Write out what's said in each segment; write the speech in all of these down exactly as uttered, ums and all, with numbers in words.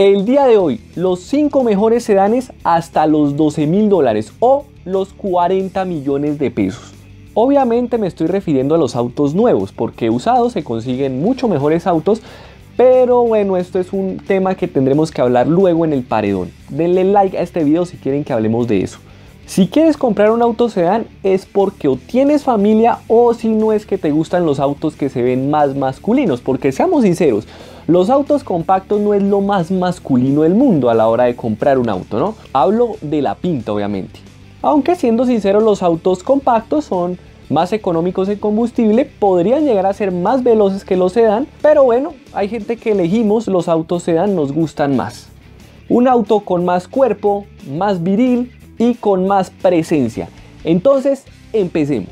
El día de hoy, los cinco mejores sedanes hasta los doce mil dólares o los cuarenta millones de pesos. Obviamente me estoy refiriendo a los autos nuevos, porque usados se consiguen mucho mejores autos, pero bueno, esto es un tema que tendremos que hablar luego en el paredón. Denle like a este video si quieren que hablemos de eso. Si quieres comprar un auto sedán es porque o tienes familia o si no es que te gustan los autos que se ven más masculinos, porque seamos sinceros, los autos compactos no es lo más masculino del mundo a la hora de comprar un auto, ¿no? Hablo de la pinta, obviamente. Aunque siendo sinceros, los autos compactos son más económicos en combustible, podrían llegar a ser más veloces que los sedán, pero bueno, hay gente que elegimos los autos sedán, nos gustan más. Un auto con más cuerpo, más viril y con más presencia. Entonces, empecemos.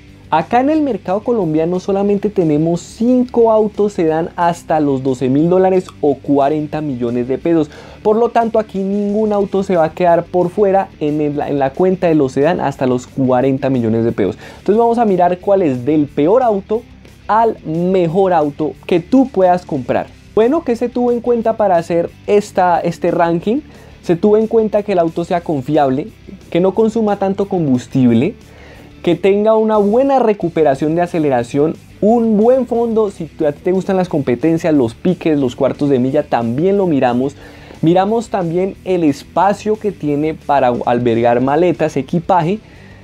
Acá en el mercado colombiano solamente tenemos cinco autos sedán hasta los doce mil dólares o cuarenta millones de pesos. Por lo tanto, aquí ningún auto se va a quedar por fuera en, el, en la cuenta de los sedán hasta los cuarenta millones de pesos. Entonces vamos a mirar cuál es del peor auto al mejor auto que tú puedas comprar. Bueno, ¿qué se tuvo en cuenta para hacer esta, este ranking? Se tuvo en cuenta que el auto sea confiable, que no consuma tanto combustible, que tenga una buena recuperación de aceleración, un buen fondo. Si a ti te gustan las competencias, los piques, los cuartos de milla, también lo miramos. Miramos también el espacio que tiene para albergar maletas, equipaje.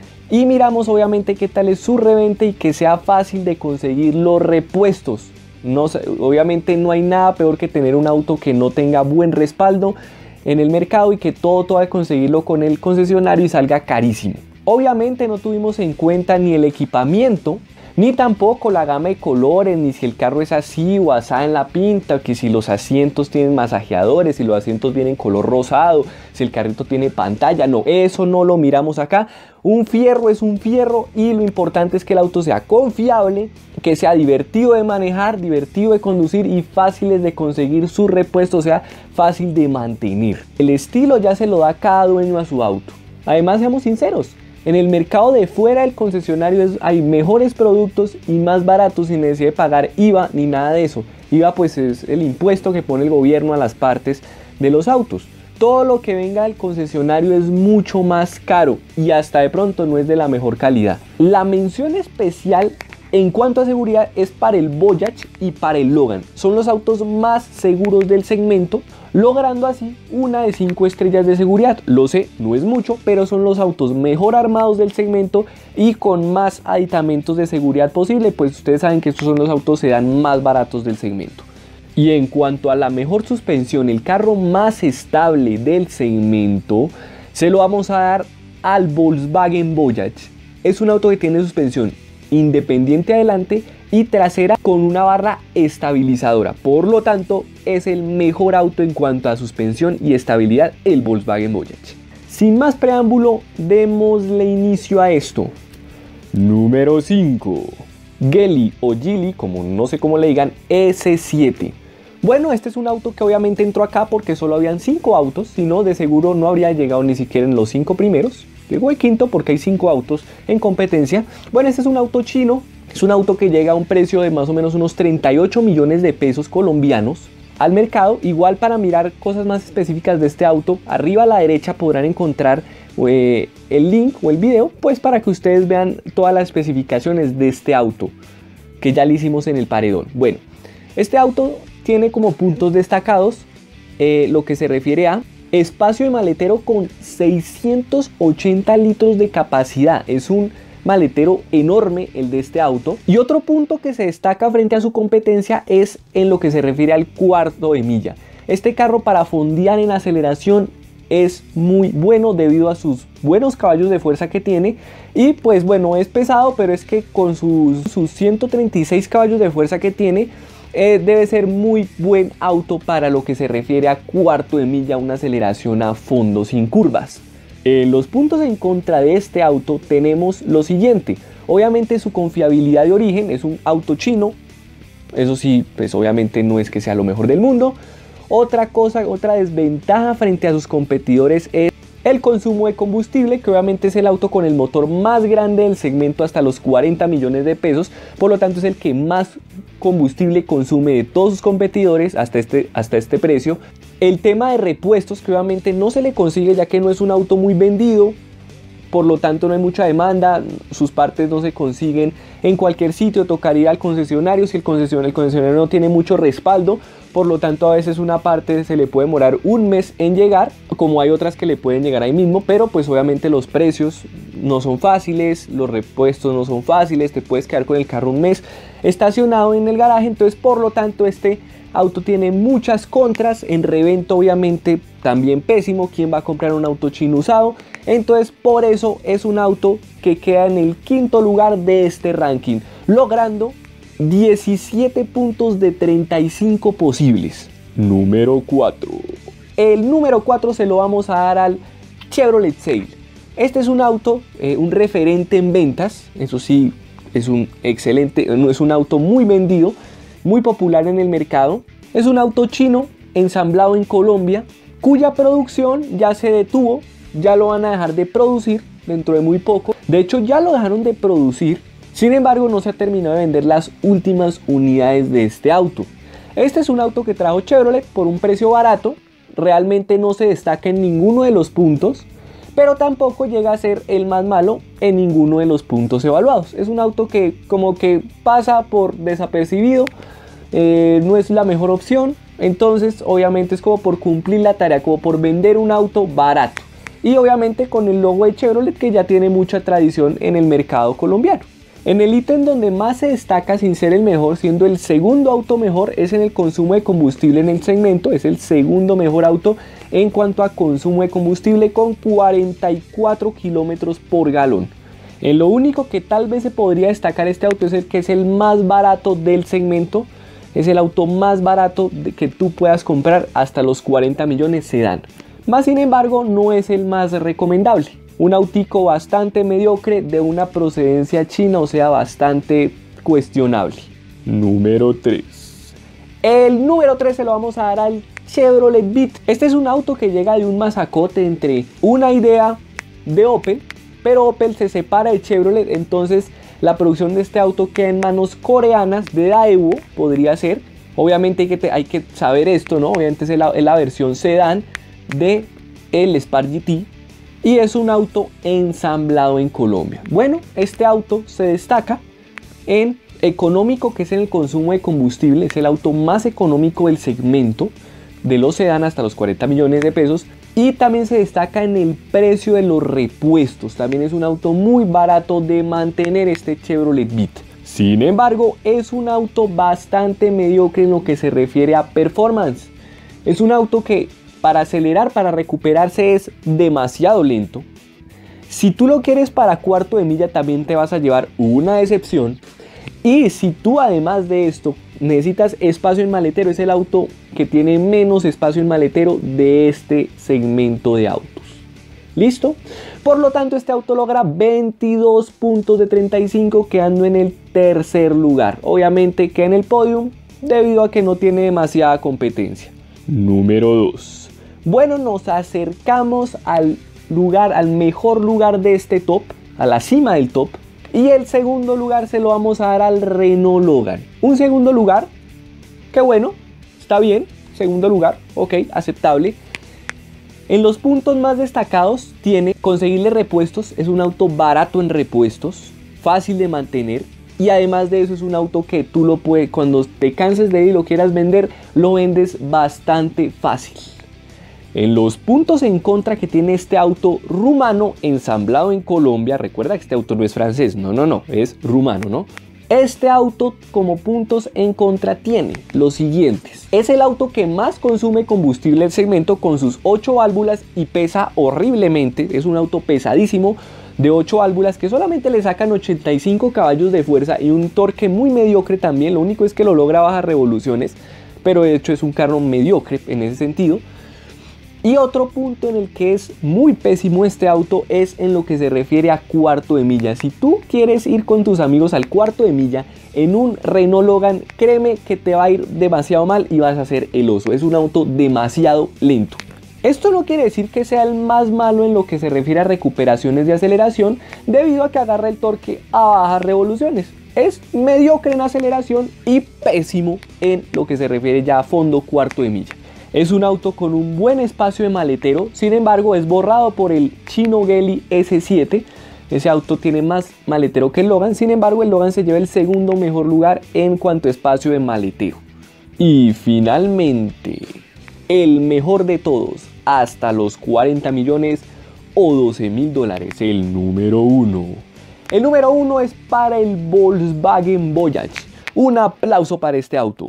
Y miramos obviamente qué tal es su reventa y que sea fácil de conseguir los repuestos. No, obviamente no hay nada peor que tener un auto que no tenga buen respaldo en el mercado y que todo, todo hay que conseguirlo con el concesionario y salga carísimo. Obviamente no tuvimos en cuenta ni el equipamiento, ni tampoco la gama de colores, ni si el carro es así o asá en la pinta, que si los asientos tienen masajeadores, si los asientos vienen color rosado, si el carrito tiene pantalla. No, eso no lo miramos acá. Un fierro es un fierro y lo importante es que el auto sea confiable, que sea divertido de manejar, divertido de conducir y fáciles de conseguir su repuesto, o sea, fácil de mantener. El estilo ya se lo da cada dueño a su auto. Además, seamos sinceros, en el mercado de fuera del concesionario es, hay mejores productos y más baratos sin necesidad de pagar I V A ni nada de eso. I V A pues es el impuesto que pone el gobierno a las partes de los autos. Todo lo que venga del concesionario es mucho más caro y hasta de pronto no es de la mejor calidad. La mención especial en cuanto a seguridad es para el Voyage y para el Logan. Son los autos más seguros del segmento, logrando así una de cinco estrellas de seguridad. Lo sé, no es mucho, pero son los autos mejor armados del segmento y con más aditamentos de seguridad posible, pues ustedes saben que estos son los autos sedán más baratos del segmento. Y en cuanto a la mejor suspensión, el carro más estable del segmento, se lo vamos a dar al Volkswagen Voyage. Es un auto que tiene suspensión independiente adelante y trasera con una barra estabilizadora. Por lo tanto, es el mejor auto en cuanto a suspensión y estabilidad, el Volkswagen Voyage. Sin más preámbulo, démosle inicio a esto. Número cinco. Geely o Geely, como no sé cómo le digan, ese siete. Bueno, este es un auto que obviamente entró acá porque solo habían cinco autos, si no, de seguro no habría llegado ni siquiera en los cinco primeros. Llegó el quinto porque hay cinco autos en competencia. Bueno, este es un auto chino, es un auto que llega a un precio de más o menos unos treinta y ocho millones de pesos colombianos al mercado. Igual, para mirar cosas más específicas de este auto, arriba a la derecha podrán encontrar eh, el link o el video, pues para que ustedes vean todas las especificaciones de este auto que ya le hicimos en el paredón. Bueno, este auto tiene como puntos destacados eh, lo que se refiere a espacio de maletero con seiscientos ochenta litros de capacidad. Es un maletero enorme el de este auto. Y otro punto que se destaca frente a su competencia es en lo que se refiere al cuarto de milla. Este carro para fondear en aceleración es muy bueno debido a sus buenos caballos de fuerza que tiene. Y pues bueno, es pesado, pero es que con sus, sus ciento treinta y seis caballos de fuerza que tiene, Eh, debe ser muy buen auto para lo que se refiere a cuarto de milla, una aceleración a fondo sin curvas. Eh, los puntos en contra de este auto tenemos lo siguiente. Obviamente su confiabilidad de origen, es un auto chino, eso sí, pues obviamente no es que sea lo mejor del mundo. Otra cosa, otra desventaja frente a sus competidores es el consumo de combustible, que obviamente es el auto con el motor más grande del segmento hasta los cuarenta millones de pesos, por lo tanto es el que más combustible consume de todos sus competidores hasta este, hasta este precio. El tema de repuestos, que obviamente no se le consigue ya que no es un auto muy vendido, por lo tanto no hay mucha demanda, sus partes no se consiguen en cualquier sitio, tocaría ir al concesionario si el concesionario, el concesionario no tiene mucho respaldo, por lo tanto a veces una parte se le puede demorar un mes en llegar, como hay otras que le pueden llegar ahí mismo, pero pues obviamente los precios no son fáciles, los repuestos no son fáciles, te puedes quedar con el carro un mes estacionado en el garaje, entonces por lo tanto este auto tiene muchas contras, en reventa obviamente también pésimo, ¿quién va a comprar un auto chino usado? Entonces por eso es un auto que queda en el quinto lugar de este ranking, logrando diecisiete puntos de treinta y cinco posibles. Número cuatro. El número cuatro se lo vamos a dar al Chevrolet Sail. Este es un auto, eh, un referente en ventas, eso sí, es un excelente, es un auto muy vendido, muy popular en el mercado. Es un auto chino ensamblado en Colombia, cuya producción ya se detuvo, ya lo van a dejar de producir dentro de muy poco. De hecho ya lo dejaron de producir, sin embargo no se ha terminado de vender las últimas unidades de este auto. Este es un auto que trajo Chevrolet por un precio barato, realmente no se destaca en ninguno de los puntos, pero tampoco llega a ser el más malo en ninguno de los puntos evaluados. Es un auto que como que pasa por desapercibido, eh, no es la mejor opción, entonces obviamente es como por cumplir la tarea, como por vender un auto barato. Y obviamente con el logo de Chevrolet, que ya tiene mucha tradición en el mercado colombiano. En el ítem donde más se destaca sin ser el mejor, siendo el segundo auto mejor, es en el consumo de combustible en el segmento. Es el segundo mejor auto en cuanto a consumo de combustible, con cuarenta y cuatro kilómetros por galón. En lo único que tal vez se podría destacar este auto es el que es el más barato del segmento. Es el auto más barato que tú puedas comprar, hasta los cuarenta millones sedán. Más sin embargo no es el más recomendable. Un autico bastante mediocre de una procedencia china, o sea bastante cuestionable. Número tres. El número tres se lo vamos a dar al Chevrolet Beat. Este es un auto que llega de un masacote entre una idea de Opel, pero Opel se separa de Chevrolet, entonces la producción de este auto queda en manos coreanas de Daewoo, podría ser. Obviamente hay que, hay que saber esto, ¿no? Obviamente es la, es la versión sedán de el Spark G T. Y es un auto ensamblado en Colombia. Bueno, este auto se destaca en económico, que es en el consumo de combustible. Es el auto más económico del segmento de los sedán hasta los cuarenta millones de pesos. Y también se destaca en el precio de los repuestos. También es un auto muy barato de mantener, este Chevrolet Beat. Sin embargo, es un auto bastante mediocre en lo que se refiere a performance. Es un auto que para acelerar, para recuperarse es demasiado lento. Si tú lo quieres para cuarto de milla también te vas a llevar una decepción. Y si tú además de esto necesitas espacio en maletero, es el auto que tiene menos espacio en maletero de este segmento de autos. ¿Listo? Por lo tanto este auto logra veintidós puntos de treinta y cinco, quedando en el tercer lugar. Obviamente queda en el podium debido a que no tiene demasiada competencia. Número dos. Bueno, nos acercamos al lugar, al mejor lugar de este top, a la cima del top. Y el segundo lugar se lo vamos a dar al Renault Logan. Un segundo lugar, que bueno, está bien, segundo lugar, ok, aceptable. En los puntos más destacados tiene conseguirle repuestos, es un auto barato en repuestos, fácil de mantener. Y además de eso es un auto que tú lo puedes, cuando te canses de él y lo quieras vender, lo vendes bastante fácil. En los puntos en contra que tiene este auto rumano ensamblado en Colombia, recuerda que este auto no es francés, no, no, no, es rumano, ¿no? Este auto como puntos en contra tiene los siguientes. Es el auto que más consume combustible del segmento con sus ocho válvulas y pesa horriblemente, es un auto pesadísimo de ocho válvulas que solamente le sacan ochenta y cinco caballos de fuerza y un torque muy mediocre también, lo único es que lo logra a bajas revoluciones, pero de hecho es un carro mediocre en ese sentido. Y otro punto en el que es muy pésimo este auto es en lo que se refiere a cuarto de milla. Si tú quieres ir con tus amigos al cuarto de milla en un Renault Logan, créeme que te va a ir demasiado mal y vas a ser el oso. Es un auto demasiado lento. Esto no quiere decir que sea el más malo en lo que se refiere a recuperaciones de aceleración, debido a que agarra el torque a bajas revoluciones. Es mediocre en aceleración y pésimo en lo que se refiere ya a fondo cuarto de milla. Es un auto con un buen espacio de maletero, sin embargo es borrado por el Chino Geely S siete. Ese auto tiene más maletero que el Logan, sin embargo el Logan se lleva el segundo mejor lugar en cuanto a espacio de maletero. Y finalmente, el mejor de todos, hasta los cuarenta millones o doce mil dólares, el número uno. El número uno es para el Volkswagen Voyage. Un aplauso para este auto.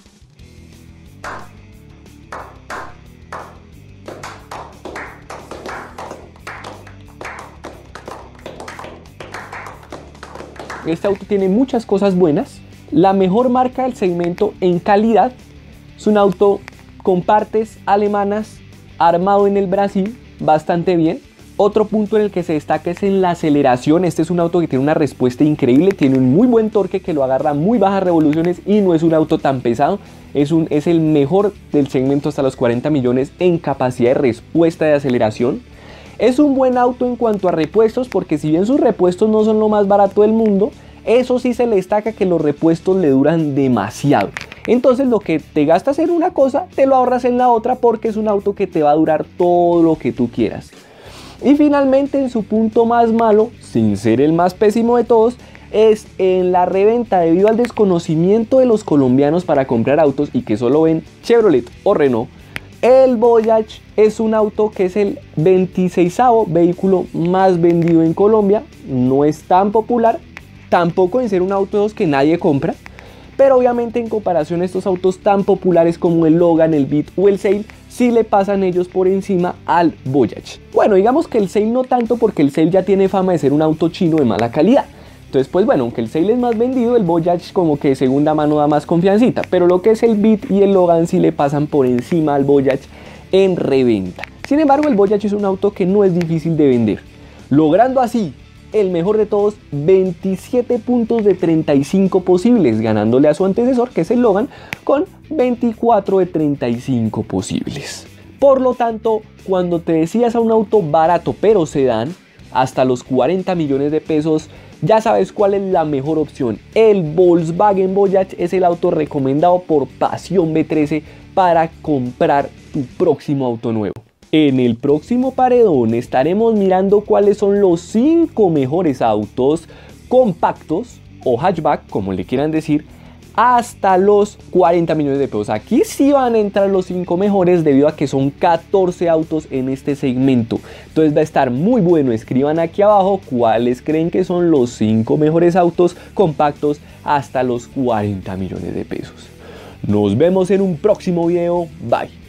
Este auto tiene muchas cosas buenas. La mejor marca del segmento en calidad. Es un auto con partes alemanas, armado en el Brasil, bastante bien. Otro punto en el que se destaca es en la aceleración. Este es un auto que tiene una respuesta increíble, tiene un muy buen torque que lo agarra a muy bajas revoluciones y no es un auto tan pesado. Es, un, es el mejor del segmento hasta los cuarenta millones en capacidad de respuesta de aceleración. Es un buen auto en cuanto a repuestos, porque si bien sus repuestos no son lo más barato del mundo, eso sí se le destaca que los repuestos le duran demasiado. Entonces lo que te gastas en una cosa, te lo ahorras en la otra, porque es un auto que te va a durar todo lo que tú quieras. Y finalmente, en su punto más malo, sin ser el más pésimo de todos, es en la reventa debido al desconocimiento de los colombianos para comprar autos y que solo ven Chevrolet o Renault. El Voyage es un auto que es el veintiseisavo vehículo más vendido en Colombia. No es tan popular, tampoco en ser un auto de los que nadie compra, pero obviamente en comparación a estos autos tan populares como el Logan, el Beat o el Sail, sí le pasan ellos por encima al Voyage. Bueno, digamos que el Sail no tanto, porque el Sail ya tiene fama de ser un auto chino de mala calidad. Entonces pues bueno, aunque el Sail es más vendido, el Voyage como que de segunda mano da más confiancita, pero lo que es el Beat y el Logan sí le pasan por encima al Voyage en reventa. Sin embargo, el Voyage es un auto que no es difícil de vender, logrando así el mejor de todos, veintisiete puntos de treinta y cinco posibles, ganándole a su antecesor, que es el Logan, con veinticuatro de treinta y cinco posibles. Por lo tanto, cuando te decías a un auto barato pero sedán, hasta los cuarenta millones de pesos, ya sabes cuál es la mejor opción. El Volkswagen Voyage es el auto recomendado por Pasión B trece para comprar tu próximo auto nuevo. En el próximo paredón estaremos mirando cuáles son los cinco mejores autos compactos o hatchback, como le quieran decir, hasta los cuarenta millones de pesos. Aquí sí van a entrar los cinco mejores debido a que son catorce autos en este segmento. Entonces va a estar muy bueno. Escriban aquí abajo cuáles creen que son los cinco mejores autos compactos hasta los cuarenta millones de pesos. Nos vemos en un próximo video. Bye.